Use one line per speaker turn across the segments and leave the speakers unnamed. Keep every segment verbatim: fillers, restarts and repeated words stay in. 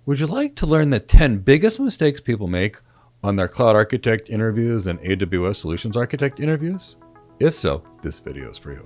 Would you like to learn the ten biggest mistakes people make on their cloud architect interviews and A W S solutions architect interviews? If so, this video is for you.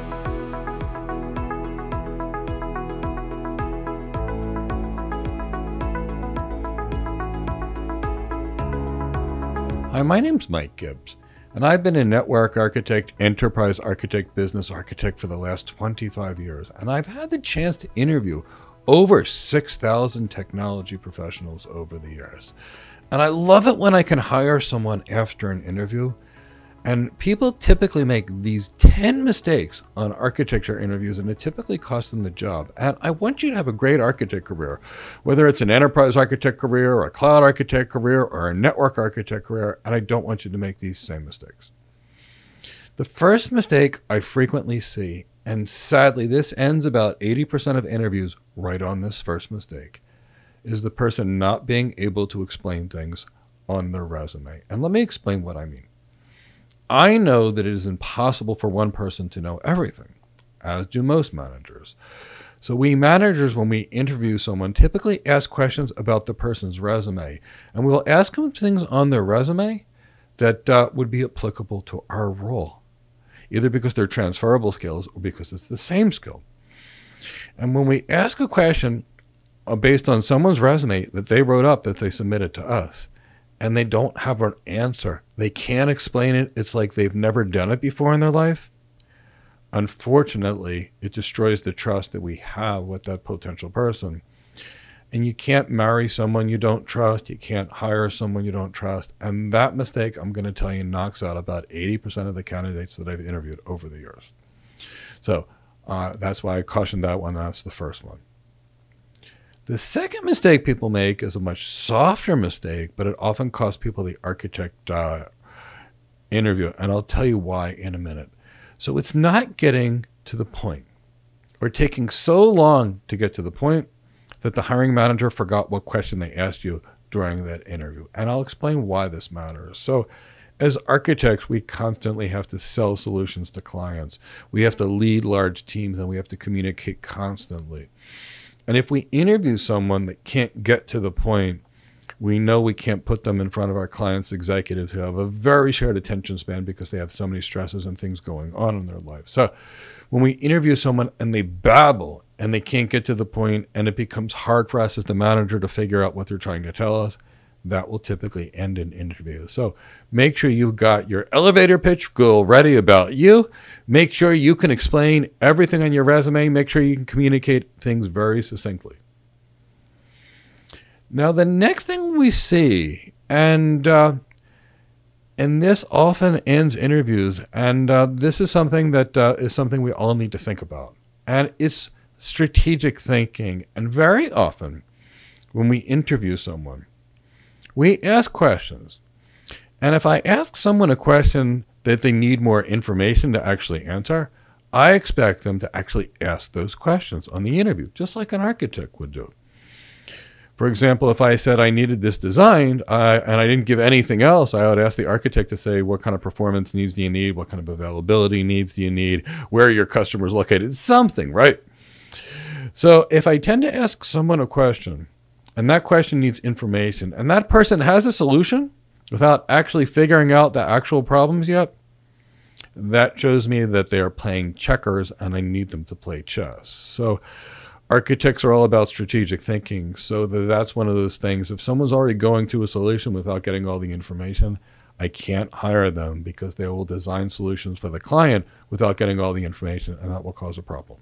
Hi, my name's Mike Gibbs, and I've been a network architect, enterprise architect, business architect for the last twenty-five years, and I've had the chance to interview over six thousand technology professionals over the years. And I love it when I can hire someone after an interview, and people typically make these ten mistakes on architecture interviews, and it typically costs them the job. And I want you to have a great architect career, whether it's an enterprise architect career or a cloud architect career or a network architect career, and I don't want you to make these same mistakes. The first mistake I frequently see, and sadly this ends about eighty percent of interviews right on this first mistake, is the person not being able to explain things on their resume. And let me explain what I mean. I know that it is impossible for one person to know everything, as do most managers. So we managers, when we interview someone, typically ask questions about the person's resume, and we will ask them things on their resume that uh, would be applicable to our role, either because they're transferable skills or because it's the same skill. And when we ask a question based on someone's resume that they wrote up, that they submitted to us, and they don't have an answer, they can't explain it, it's like they've never done it before in their life, unfortunately, it destroys the trust that we have with that potential person. And you can't marry someone you don't trust, you can't hire someone you don't trust, and that mistake, I'm going to tell you, knocks out about eighty percent of the candidates that I've interviewed over the years. So uh, that's why I cautioned that one. That's the first one. The second mistake people make is a much softer mistake, but it often costs people the architect uh, interview, and I'll tell you why in a minute. So it's not getting to the point, or taking so long to get to the point that the hiring manager forgot what question they asked you during that interview. And I'll explain why this matters. So as architects, we constantly have to sell solutions to clients. We have to lead large teams, and we have to communicate constantly. And if we interview someone that can't get to the point, we know we can't put them in front of our clients' executives who have a very short attention span because they have so many stresses and things going on in their life. So when we interview someone and they babble and they can't get to the point, and it becomes hard for us as the manager to figure out what they're trying to tell us, that will typically end an interview. So make sure you've got your elevator pitch goal ready about you. Make sure you can explain everything on your resume. Make sure you can communicate things very succinctly. Now, the next thing we see, and uh, and this often ends interviews, and uh, this is something that uh, is something we all need to think about, and it's strategic thinking. And very often when we interview someone, we ask questions. And if I ask someone a question that they need more information to actually answer, I expect them to actually ask those questions on the interview, just like an architect would do. For example, if I said I needed this designed uh, and I didn't give anything else, I would ask the architect to say, what kind of performance needs do you need? What kind of availability needs do you need? Where are your customers located? Something, right? So if I tend to ask someone a question, and that question needs information, and that person has a solution without actually figuring out the actual problems yet, that shows me that they are playing checkers and I need them to play chess. So architects are all about strategic thinking. So that's one of those things. If someone's already going to a solution without getting all the information, I can't hire them because they will design solutions for the client without getting all the information, and that will cause a problem.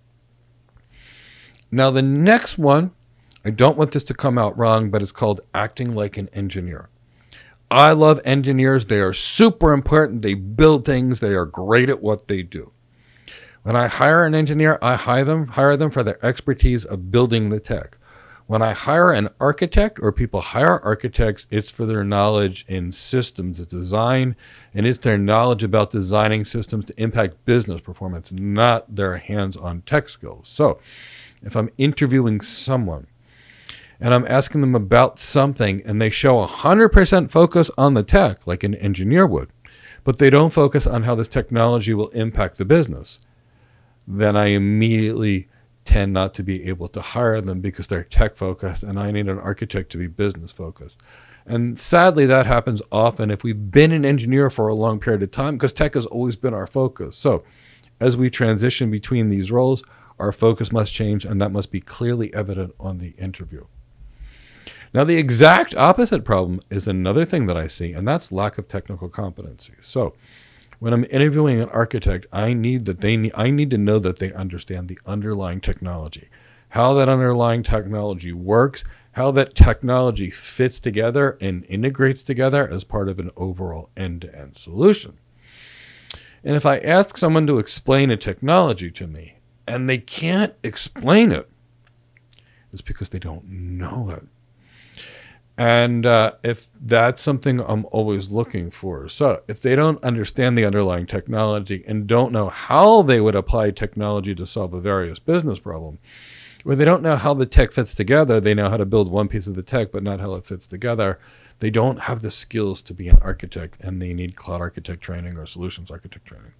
Now, the next one, I don't want this to come out wrong, but it's called acting like an engineer. I love engineers. They are super important. They build things. They are great at what they do. When I hire an engineer, I hire them, hire them for their expertise of building the tech. When I hire an architect, or people hire architects, it's for their knowledge in systems design, and it's their knowledge about designing systems to impact business performance, not their hands-on tech skills. So if I'm interviewing someone and I'm asking them about something and they show one hundred percent focus on the tech, like an engineer would, but they don't focus on how this technology will impact the business, then I immediately tend not to be able to hire them because they're tech focused, and I need an architect to be business focused. And sadly, that happens often if we've been an engineer for a long period of time, because tech has always been our focus. So as we transition between these roles, our focus must change, and that must be clearly evident on the interview. Now, the exact opposite problem is another thing that I see, and that's lack of technical competency. So when I'm interviewing an architect, I need that they need, I need to know that they understand the underlying technology, how that underlying technology works, how that technology fits together and integrates together as part of an overall end-to-end solution. And if I ask someone to explain a technology to me and they can't explain it, it's because they don't know it. And uh, if that's something I'm always looking for. So if they don't understand the underlying technology and don't know how they would apply technology to solve a various business problem, or they don't know how the tech fits together, they know how to build one piece of the tech, but not how it fits together, they don't have the skills to be an architect, and they need cloud architect training or solutions architect training.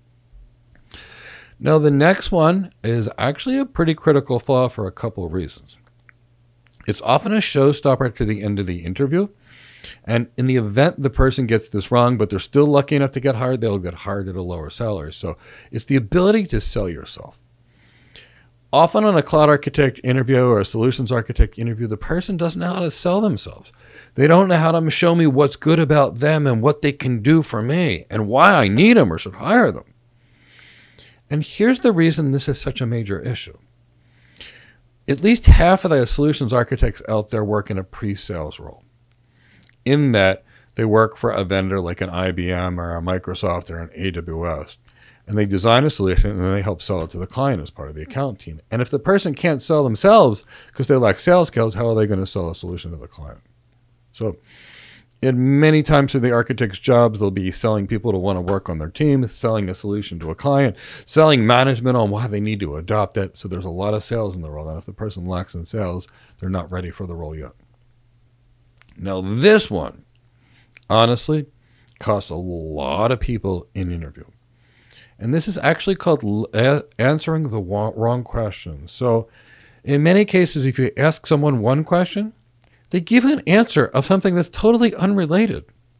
Now, the next one is actually a pretty critical flaw for a couple of reasons. It's often a showstopper to the end of the interview. And in the event the person gets this wrong, but they're still lucky enough to get hired, they'll get hired at a lower salary. So it's the ability to sell yourself. Often on a cloud architect interview or a solutions architect interview, the person doesn't know how to sell themselves. They don't know how to show me what's good about them and what they can do for me and why I need them or should hire them. And here's the reason this is such a major issue. At least half of the solutions architects out there work in a pre-sales role, in that they work for a vendor like an I B M or a Microsoft or an A W S, and they design a solution and then they help sell it to the client as part of the account team. And if the person can't sell themselves because they lack sales skills, how are they going to sell a solution to the client? So in many times of the architect's jobs, they'll be selling people to want to work on their team, selling a solution to a client, selling management on why they need to adopt it. So there's a lot of sales in the role. And if the person lacks in sales, they're not ready for the role yet. Now, this one, honestly, costs a lot of people in interview. And this is actually called answering the wrong question. So in many cases, if you ask someone one question, they give an answer of something that's totally unrelated.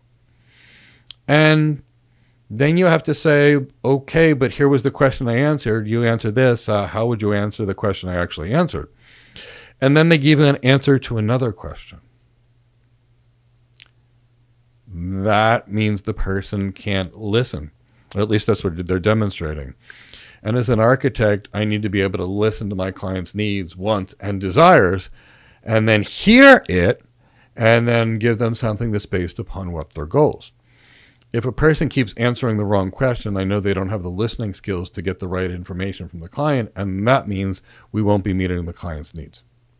And then you have to say, okay, but here was the question I answered. You answered this. Uh, how would you answer the question I actually answered? And then they give an answer to another question. That means the person can't listen. Or at least that's what they're demonstrating. And as an architect, I need to be able to listen to my client's needs, wants, and desires, and then hear it, and then give them something that's based upon what their goals. If a person keeps answering the wrong question, I know they don't have the listening skills to get the right information from the client, and that means we won't be meeting the client's needs.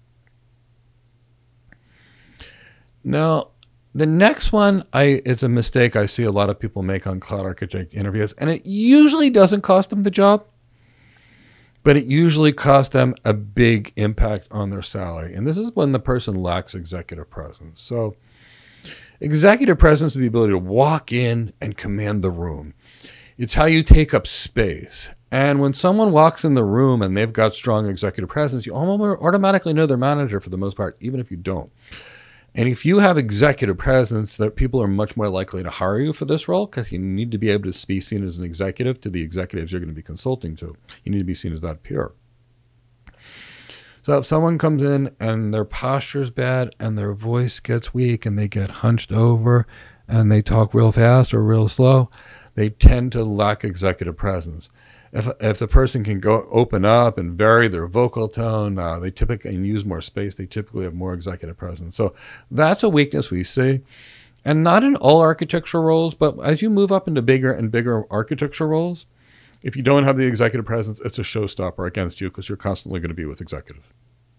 Now, the next one I, is a mistake I see a lot of people make on cloud architect interviews, and it usually doesn't cost them the job, but it usually costs them a big impact on their salary. And this is when the person lacks executive presence. So executive presence is the ability to walk in and command the room. It's how you take up space. And when someone walks in the room and they've got strong executive presence, you almost automatically know their manager for the most part, even if you don't. And if you have executive presence, that people are much more likely to hire you for this role, because you need to be able to be seen as an executive to the executives you're going to be consulting to. You need to be seen as that peer. So if someone comes in and their posture is bad and their voice gets weak and they get hunched over and they talk real fast or real slow, they tend to lack executive presence. If, if the person can go open up and vary their vocal tone, uh, they typically and use more space, they typically have more executive presence. So that's a weakness we see. And not in all architectural roles, but as you move up into bigger and bigger architectural roles, if you don't have the executive presence, it's a showstopper against you because you're constantly going to be with executives.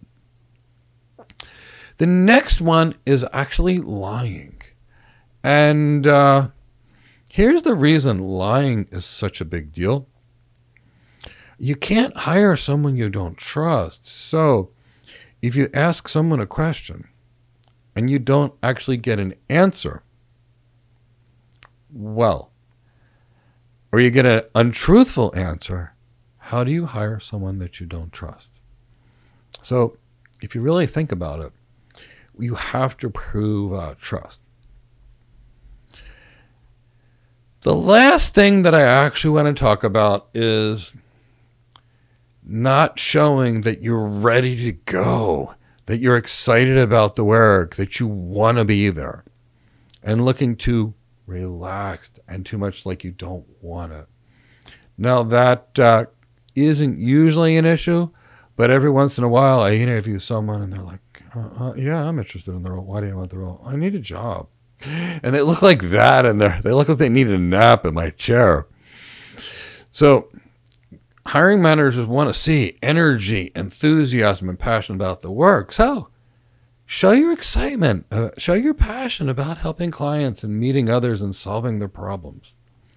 The next one is actually lying. And uh, here's the reason lying is such a big deal. You can't hire someone you don't trust. So if you ask someone a question and you don't actually get an answer, well, or you get an untruthful answer, how do you hire someone that you don't trust? So if you really think about it, you have to prove uh, trust. The last thing that I actually want to talk about is not showing that you're ready to go, that you're excited about the work, that you want to be there, and looking too relaxed and too much like you don't want it. Now, that uh, isn't usually an issue, but every once in a while I interview someone and they're like, uh, uh, yeah, I'm interested in the role. Why do you want the role? I need a job. And they look like that, and they they look like they need a nap in my chair. So hiring managers want to see energy, enthusiasm, and passion about the work. So show your excitement, uh, show your passion about helping clients and meeting others and solving their problems.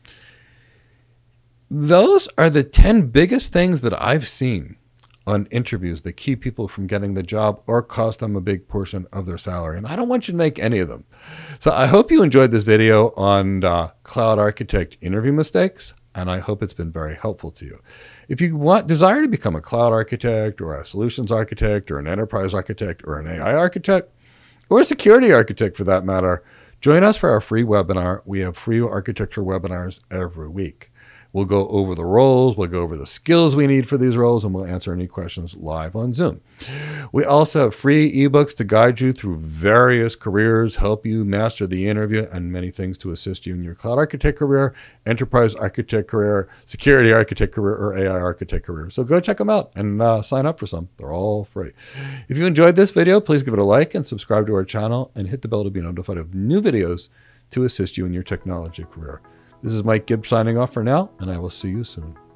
Those are the ten biggest things that I've seen on interviews that keep people from getting the job or cost them a big portion of their salary. And I don't want you to make any of them. So I hope you enjoyed this video on uh, cloud architect interview mistakes, and I hope it's been very helpful to you. If you want desire to become a cloud architect or a solutions architect or an enterprise architect or an A I architect or a security architect for that matter, join us for our free webinar. We have free architecture webinars every week. We'll go over the roles, we'll go over the skills we need for these roles, and we'll answer any questions live on Zoom. We also have free ebooks to guide you through various careers, help you master the interview, and many things to assist you in your cloud architect career, enterprise architect career, security architect career, or A I architect career. So go check them out and uh, sign up for some. They're all free. If you enjoyed this video, please give it a like and subscribe to our channel and hit the bell to be notified of new videos to assist you in your technology career. This is Mike Gibbs signing off for now, and I will see you soon.